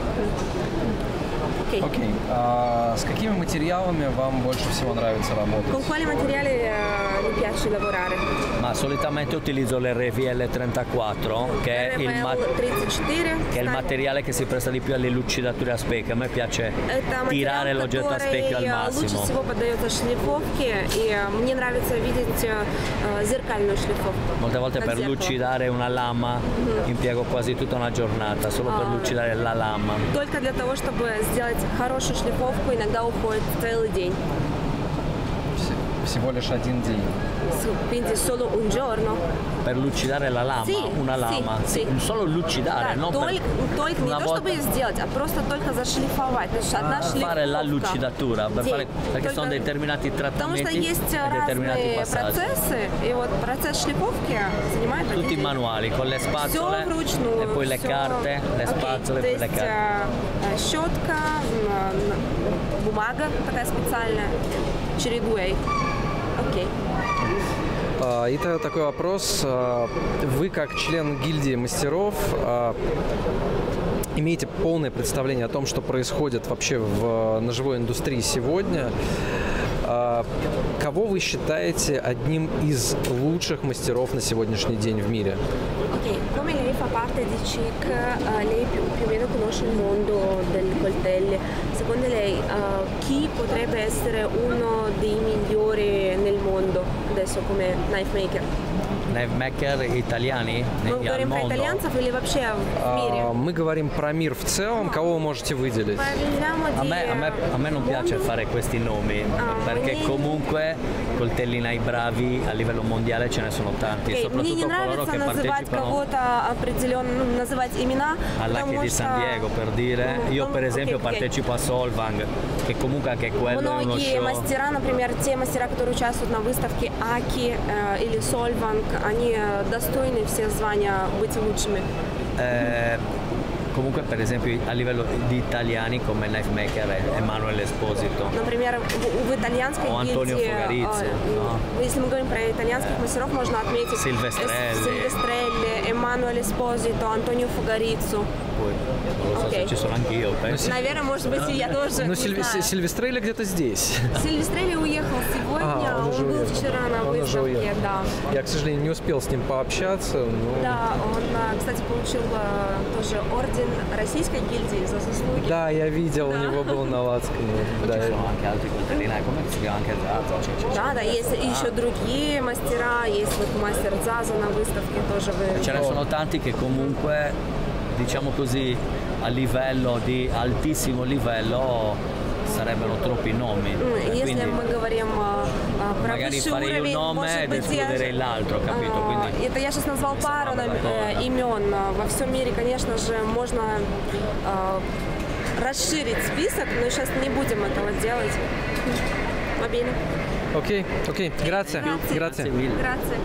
Окей. Okay. Okay. А с какими материалами вам больше всего нравится работать? Con quali materiali uh, mi piace lavorare? Ma solitamente utilizzo l'R V L trentaquattro, che è, il, ma- che è il materiale che si presta di più alle lucidature a specchio. A me piace Это tirare l'oggetto a specchio al massimo. Лучше всего поддается шлифовке, и мне нравится видеть uh, зеркальную шлифовку. Molte volte per zerco. lucidare una lama mm-hmm. impiego quasi tutta una giornata, solo per uh, lucidare la lama. Только для того, чтобы сделать хорошую шлифовку, иногда уходит целый день. Всего лишь один день. Quindi solo un giorno. Per lucidare la lama, sì, una lama, sì, sì. Solo lucidare, да, non только, per только не una то, volta... чтобы сделать, а просто только зашлифовать. То есть одна шлифовка. Fare la lucidatura, per fare, perché только... sono determinati trattamenti. Потому что есть e determinati разные процессы, и вот процесс шлифовки занимает один Tutti день. manuali, con le spazzole Все вручную, e poi le все... carte, le spazzole okay. e poi le carte. Щетка, бумага такая специальная, чередуя. Окей. Итак, такой вопрос. Вы, как член гильдии мастеров, имеете полное представление о том, что происходит вообще в ножевой индустрии сегодня? Кого вы считаете одним из лучших мастеров на сегодняшний день в мире? Ok, come lei fa parte di C I C, uh, lei più, più o meno conosce il mondo dei coltelli. Secondo lei uh, chi potrebbe essere uno dei migliori nel mondo adesso come knife maker? knife maker italiani Мы al говорим про mondo. итальянцев или вообще в мире? А, мы говорим про мир в целом. Кого вы можете выделить? Parliamo A di me, a me- a me non piace mondo. fare questi nomi perché comunque coltellinai bravi a livello mondiale ce ne sono tanti, Окей, Мне не soprattutto coloro нравится che называть partecipano кого-то определенно, ну, называть имена, all'H потому di что San Diego per dire. Ну, Io ну, per esempio окей, окей. partecipo a Solvang, che comunque anche quello è uno Многие show. мастера, например, те мастера, которые участвуют на выставке Аки э, или Сольванг, они э, достойны все звания быть лучшими. Eh, comunque per esempio a livello di italiani come knife maker è Emanuele Esposito. Например, в, в итальянской О, Антонио гильдии, Фогарицци, э, да. если мы говорим про итальянских мастеров, можно отметить Сильвестрелли. Эс- Сильвестрелли, Эммануэль Эспозито, Антонио Фогариццу. Poi non lo so Ok. se ci sono anche io, penso. Наверное, может быть, и я тоже Ну, не Сильве- знаю. Сильвестрелли где-то здесь. Сильвестрелли уехал сегодня, А, он он, уже был уехал. вчера на Он уже выставке, уехал. да. Я, к сожалению, не успел с ним пообщаться. Но... Да, он, а, кстати, получил а, тоже орден Российской гильдии за заслуги. Да, я видел, у Да. него был на лацкане. Да. Ci sono anche altri coltellinai, come si chiama anche Zazza? Cioè, c'è- c'è- Да, да, есть еще другие мастера, есть вот мастер Заза на выставке тоже. Вы... Ce ne sono tanti che comunque, diciamo così, a livello di altissimo livello sarebbero troppi nomi. М, E Если quindi мы говорим а, а, про magari высший farei un уровень, nome может ed быть, я- escluderei l'altro, capito? а, Quindi это я сейчас назвал пару Самое нам- такое, да. э, имен. А, Во всем мире, конечно же, можно а, расширить список, но сейчас не будем этого делать. Мобильно. Окей, окей. Грация. Грация. Грация.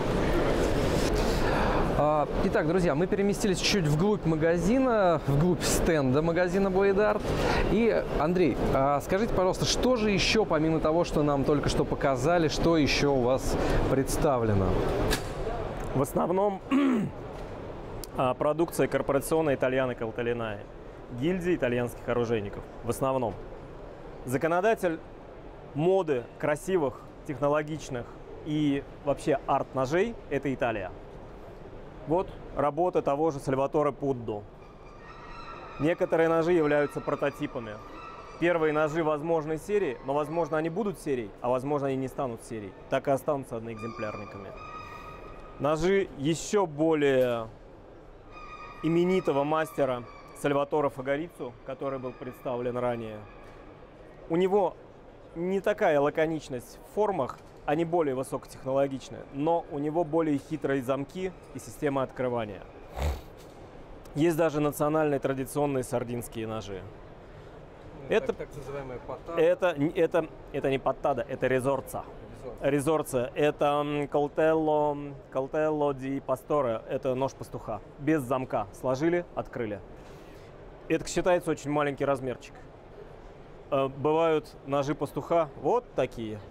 А, Итак, друзья, мы переместились чуть вглубь магазина, вглубь стенда магазина Blade Art. И, Андрей, а скажите, пожалуйста, что же еще, помимо того, что нам только что показали, что еще у вас представлено? В основном а, продукция корпорационной Итальяно Колтеллинай, гильдии итальянских оружейников. В основном. Законодатель моды красивых, технологичных и вообще арт-ножей – это Италия. Вот работа того же Сальваторе Пуддо. Некоторые ножи являются прототипами. Первые ножи возможной серии, но возможно они будут серией, а возможно они не станут серией. Так и останутся одноэкземплярниками. Ножи еще более именитого мастера Сальваторе Фогариццу, который был представлен ранее. У него не такая лаконичность в формах, они более высокотехнологичны, но у него более хитрые замки и система открывания. Есть даже национальные традиционные сардинские ножи. Это, так называемая пата. это, это, это не паттада, это резорца. Резорца – это колтелло, колтелло ди пасторе, это нож пастуха, без замка. Сложили, открыли. Это считается очень маленький размерчик. Э, Бывают ножи пастуха вот такие.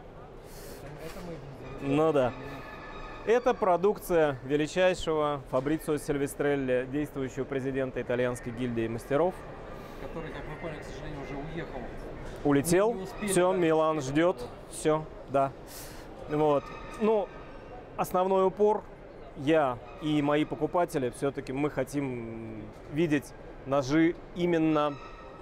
Ну да. Это продукция величайшего Фабрицио Сильвестрелли, действующего президента итальянской гильдии мастеров. Который, как мы поняли, к сожалению, уже уехал. Улетел, Не успели, все, да, Милан не успели, ждет, да. все, да. Вот. Ну, основной упор я и мои покупатели все-таки мы хотим видеть ножи именно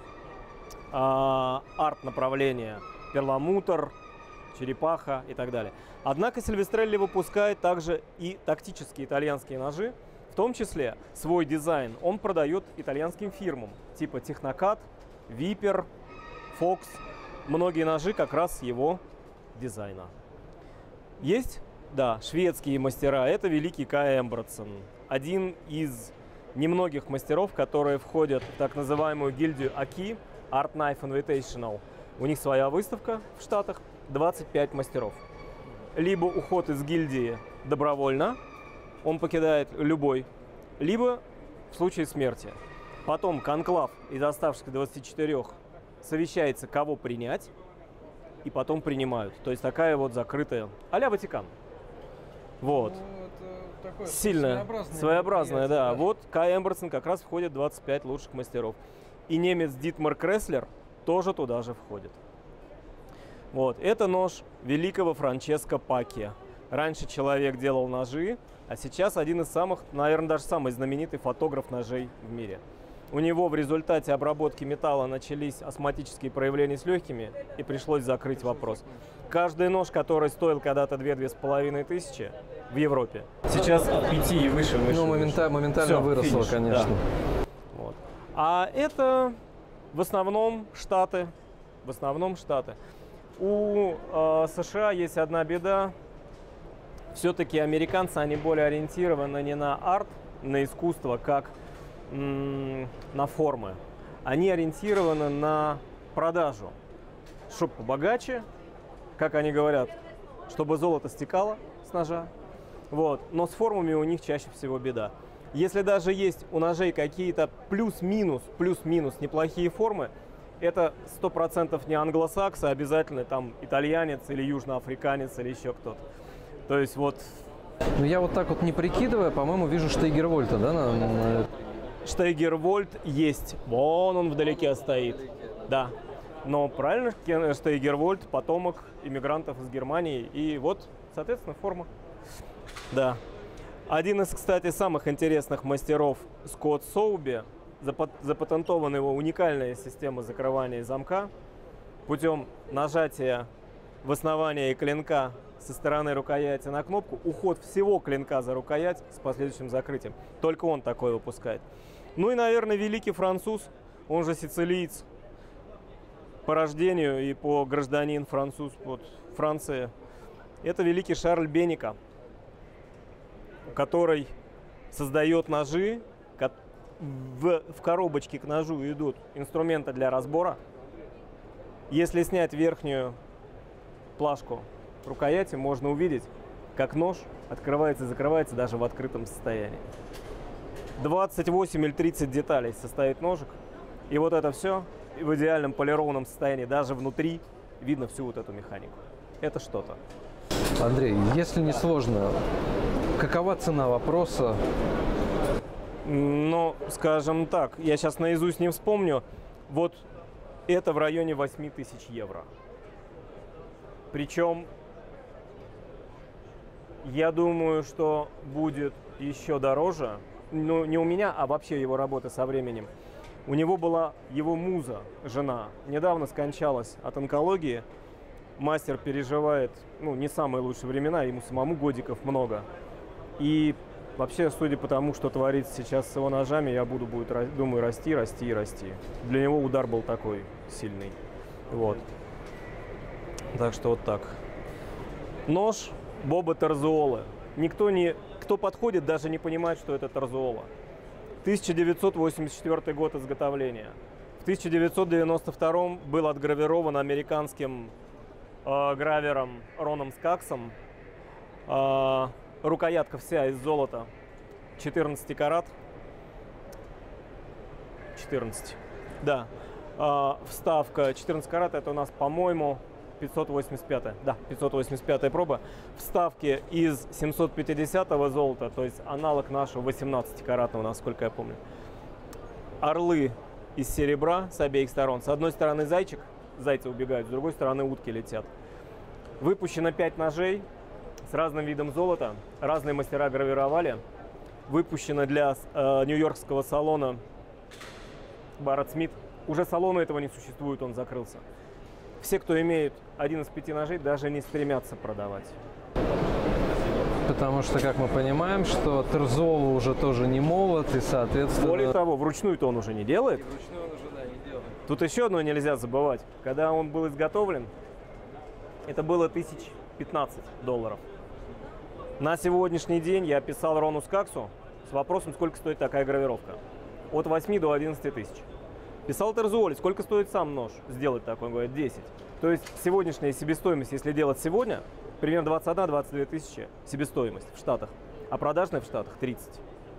а, арт-направления. Перламутр, черепаха и так далее. Однако Сильвестрелли выпускает также и тактические итальянские ножи, в том числе свой дизайн он продает итальянским фирмам, типа Технокат, Випер, Фокс. Многие ножи как раз его дизайна. Есть, да, шведские мастера. Это великий Кай Эмбратсон, один из немногих мастеров, которые входят в так называемую гильдию АКИ, Art Knife Invitational. У них своя выставка в Штатах, двадцать пять мастеров. Либо уход из гильдии добровольно, он покидает любой, либо в случае смерти. Потом конклав из оставшихся двадцати четырёх совещается, кого принять, и потом принимают. То есть такая вот закрытая, а-ля Ватикан. Вот. Сильная, своеобразная, да. Вот Кай Эмберсон как раз входит в двадцать пять лучших мастеров. И немец Дитмар Креслер тоже туда же входит. Вот, это нож великого Франческо Паки. Раньше человек делал ножи, а сейчас один из самых, наверное, даже самый знаменитый фотограф ножей в мире. У него в результате обработки металла начались астматические проявления с легкими, и пришлось закрыть вопрос. Каждый нож, который стоил когда-то две-две с половиной тысячи, в Европе. Сейчас от пяти и выше, выше. Ну, момента, моментально Всё, выросло, финиш, конечно. Да. Вот. А это в основном Штаты. В основном Штаты. У э, США есть одна беда. Все-таки американцы, они более ориентированы не на арт, на искусство, как м- на формы. Они ориентированы на продажу. Чтоб побогаче, как они говорят, чтобы золото стекало с ножа. Вот. Но с формами у них чаще всего беда. Если даже есть у ножей какие-то плюс-минус, плюс-минус неплохие формы, это сто процентов не англосакс, а обязательно там итальянец или южноафриканец или еще кто-то. То есть вот... Ну я вот так вот не прикидывая, по-моему, вижу Штейгер-Вольта, да? На, на... Штейгер-Вольт есть. Вон он вдалеке стоит. Да. Но правильно, Штейгер-Вольт потомок иммигрантов из Германии. И вот, соответственно, форма. Да. Один из, кстати, самых интересных мастеров Скотт Соуби, запатентована его уникальная система закрывания замка путем нажатия в основание клинка со стороны рукояти на кнопку, уход всего клинка за рукоять с последующим закрытием. Только он такой выпускает. Ну и, наверное, великий француз, он же сицилиец по рождению и по гражданин француз под Франции. Это великий Шарль Беника, который создает ножи. В, в коробочке к ножу идут инструменты для разбора. Если снять верхнюю плашку рукояти, можно увидеть, как нож открывается и закрывается даже в открытом состоянии. двадцать восемь или тридцать деталей состоит ножик. И вот это все в идеальном полированном состоянии, даже внутри видно всю вот эту механику. Это что-то. Андрей, если не сложно, какова цена вопроса? Ну, скажем так, я сейчас наизусть не вспомню. Вот это в районе восемь тысяч евро. Причем, я думаю, что будет еще дороже. Ну, не у меня, а вообще его работы со временем. У него была его муза, жена. Недавно скончалась от онкологии. Мастер переживает, ну, не самые лучшие времена, ему самому годиков много. И вообще, судя по тому, что творится сейчас с его ножами, я буду, будет, думаю, расти, расти и расти. Для него удар был такой сильный. Вот. Так что вот так. Нож Боба Терзуолы. Никто не, кто подходит, даже не понимает, что это Терзуола. тысяча девятьсот восемьдесят четвёртый год изготовления. В тысяча девятьсот девяносто втором был отгравирован американским э, гравером Роном Скаксом. Э, Рукоятка вся из золота, четырнадцать карат, четырнадцать, да, а, вставка четырнадцать карат, это у нас, по-моему, пятьсот восемьдесят пятая, да, пятьсот восемьдесят пятая проба, вставки из семьсот пятидесятого золота, то есть аналог нашего восемнадцатикаратного, насколько я помню, орлы из серебра с обеих сторон, с одной стороны зайчик, зайцы убегают, с другой стороны утки летят. Выпущено пять ножей с разным видом золота, разные мастера гравировали. Выпущено для э, нью-йоркского салона Барретт Смит. Уже салона этого не существует, он закрылся. Все, кто имеет один из пяти ножей, даже не стремятся продавать. Потому что, как мы понимаем, что Терзуола уже тоже не молод, и, соответственно... Более того, вручную-то он уже не делает. И вручную он уже, да, не делает. Тут еще одно нельзя забывать. Когда он был изготовлен, это было тысяч пятнадцать долларов. На сегодняшний день я писал Рону Скаксу с вопросом, сколько стоит такая гравировка. От восьми до одиннадцати тысяч. Писал Терзуоле, сколько стоит сам нож сделать такой, он говорит, десять. То есть сегодняшняя себестоимость, если делать сегодня, примерно двадцать одна — двадцать две тысячи себестоимость в Штатах, а продажная в Штатах тридцать.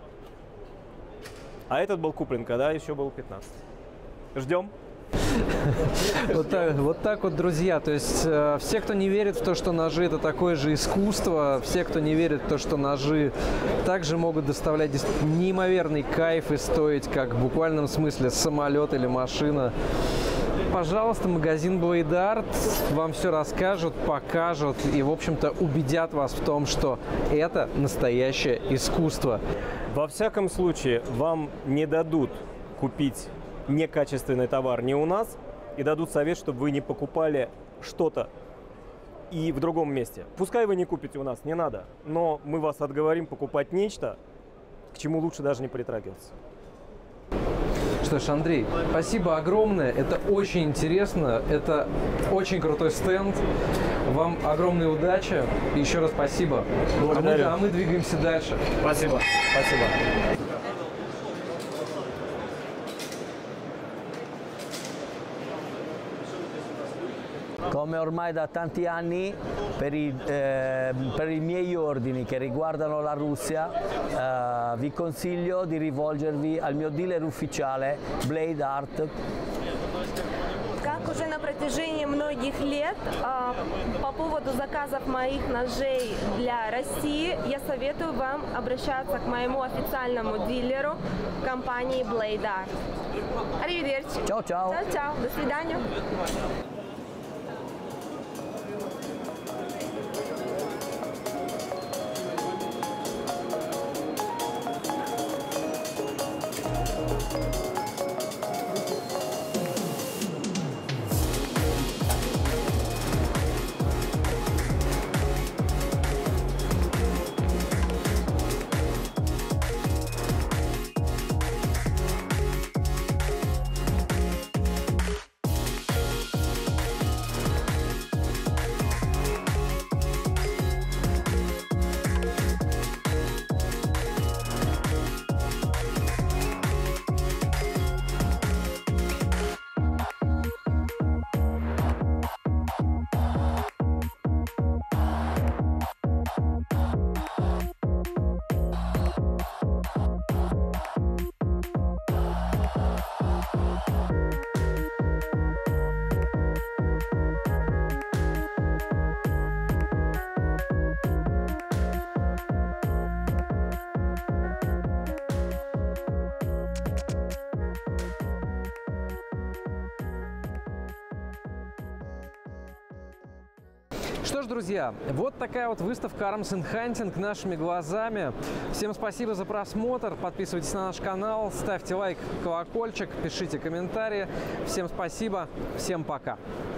А этот был куплен, когда еще было пятнадцать. Ждем. Вот так, вот так вот, друзья. То есть э, все, кто не верит в то, что ножи это такое же искусство, все, кто не верит в то, что ножи также могут доставлять неимоверный кайф и стоить, как в буквальном смысле, самолет или машина, пожалуйста, магазин Blade Art вам все расскажут, покажут и, в общем-то, убедят вас в том, что это настоящее искусство. Во всяком случае, вам не дадут купить некачественный товар не у нас и дадут совет, чтобы вы не покупали что-то и в другом месте. Пускай вы не купите у нас, не надо, но мы вас отговорим покупать нечто, к чему лучше даже не притрагиваться. Что ж, Андрей, спасибо огромное. Это очень интересно. Это очень крутой стенд. Вам огромной удачи. И еще раз спасибо. Благодарю. А мы, а мы двигаемся дальше. Спасибо. Спасибо. Come ormai da tanti anni per i, eh, per i miei ordini che riguardano la Russia eh, vi consiglio di rivolgervi al mio dealer ufficiale Blade Art. Как уже на протяжении многих лет по поводу заказов моих ножей для России, я советую вам обращаться к моему официальному дилеру компании Blade Art. Arrivederci. Ciao ciao. Ciao ciao. До свидания. Что ж, друзья, вот такая вот выставка Arms and Hunting нашими глазами. Всем спасибо за просмотр. Подписывайтесь на наш канал, ставьте лайк, колокольчик, пишите комментарии. Всем спасибо, всем пока.